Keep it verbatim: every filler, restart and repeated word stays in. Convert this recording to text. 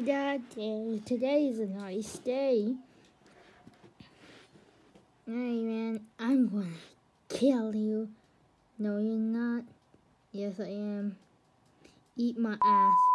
Daddy. Today is a nice day. Hey, man, I'm gonna kill you. No, you're not. Yes, I am. Eat my ass.